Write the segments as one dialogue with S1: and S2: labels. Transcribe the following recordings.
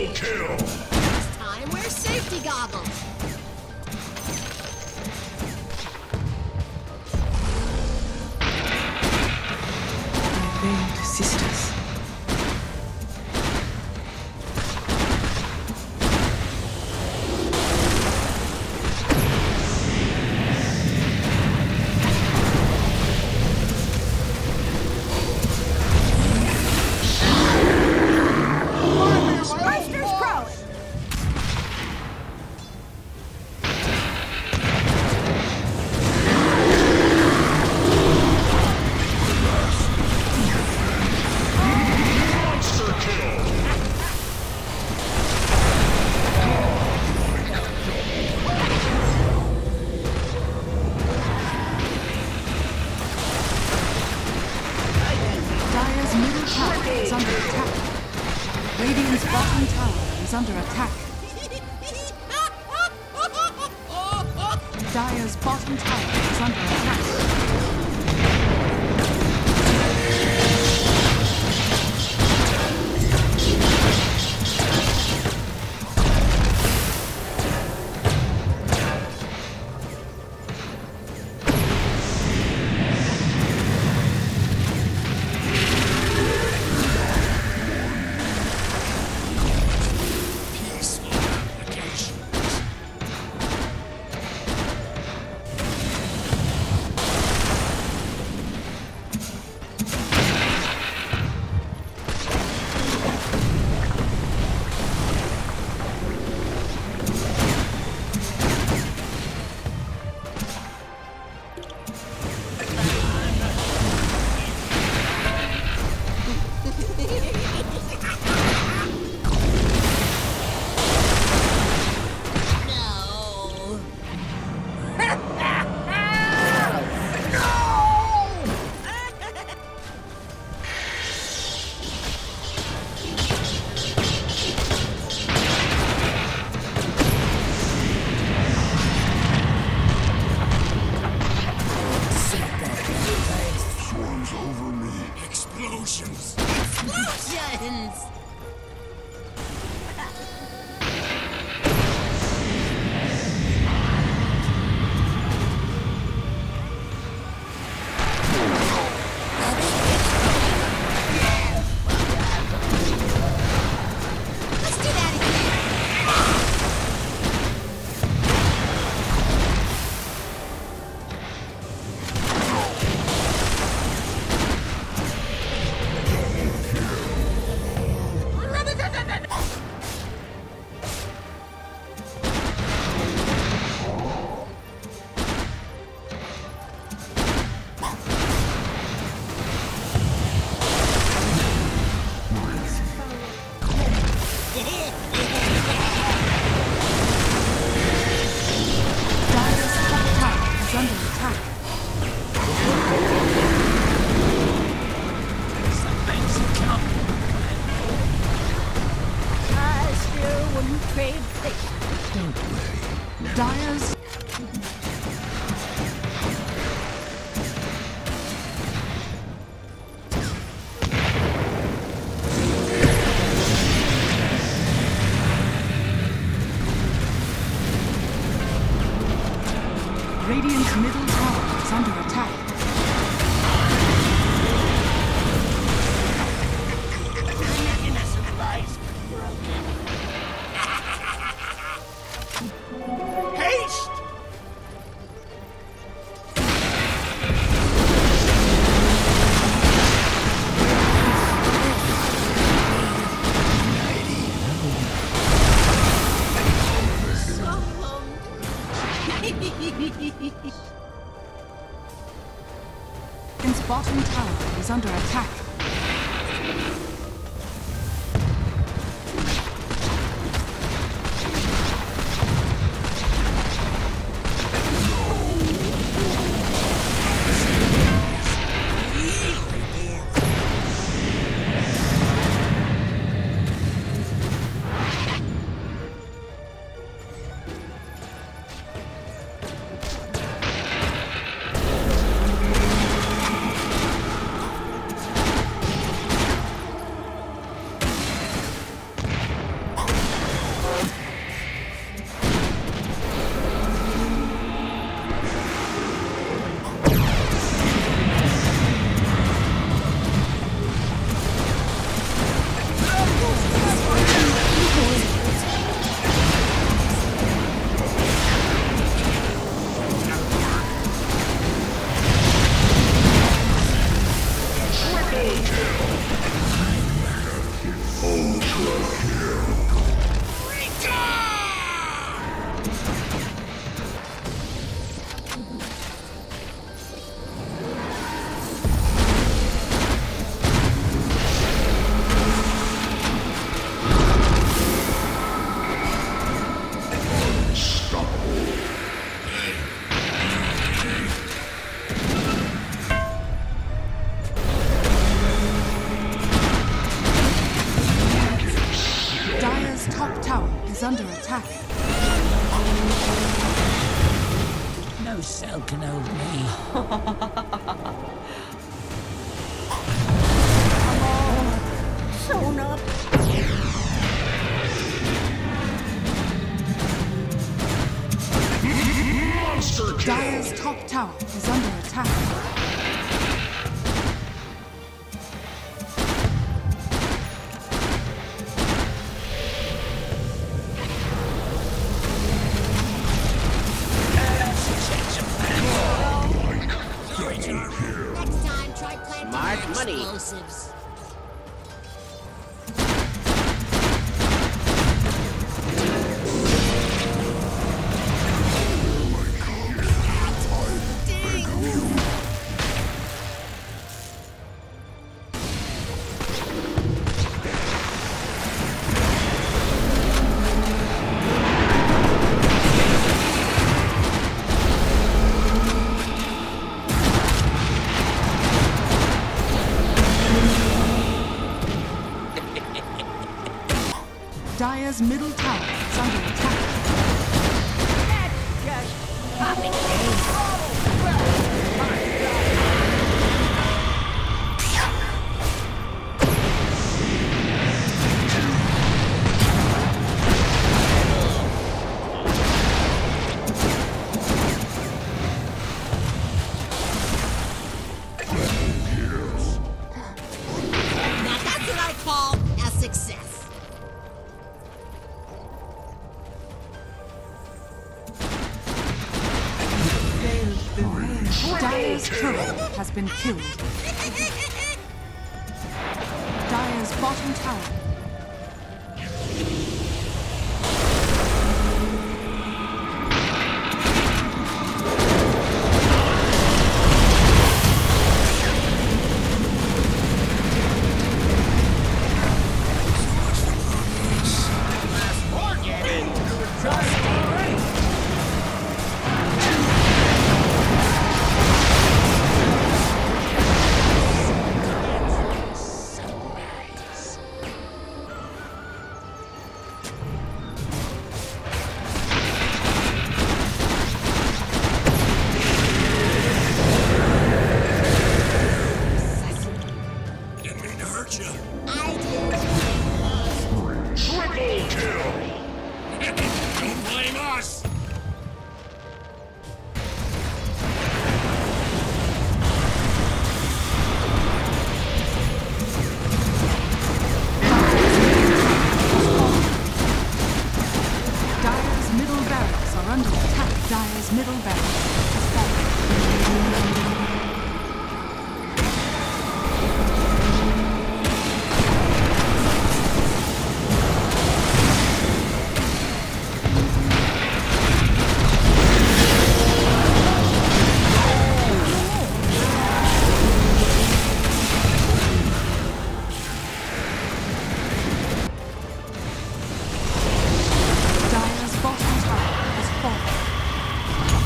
S1: kill!
S2: It's time wear safety goggles.
S3: My veiled sisters. Radiant's bottom tower is under attack. Dire's bottom tower is under attack.
S2: Explosions! Let's do that again!
S3: Dire's Radiant's middle tower is under attack.
S1: Haste!
S3: under attack.
S1: No cell can hold me.
S4: Shown up.
S5: Monster kill!
S3: Dire's top tower is under attack.
S2: Next time, try planting
S4: Smart
S2: more
S4: money.
S2: explosives.
S3: Dire's middle tower is under attack.
S2: Now that's what I call a success.
S3: Dire's turret has been killed. Dire's bottom tower.
S5: Didn't mean to hurt you.
S2: I did.
S5: Triple kill! Don't blame us!
S3: Dire's middle barracks are under attack. Dire's middle barracks has fallen. Dire's bottom tower has fallen.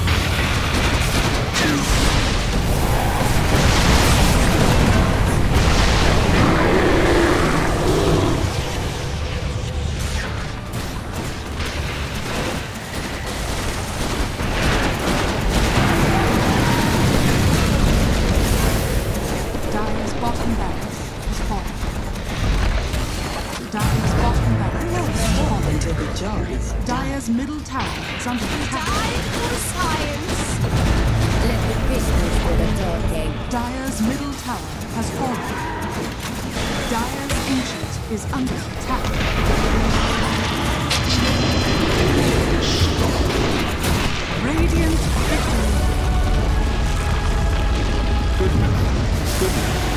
S3: Dire's bottom barracks has fallen. Dire's bottom barracks has fallen.
S4: Into the jars.
S3: Dire's middle tower is under attack.
S2: Die for science.
S4: Let the business for the talking.
S3: Dire's middle tower has fallen. Dire's ancient is under attack. Radiant victory.
S6: Goodness.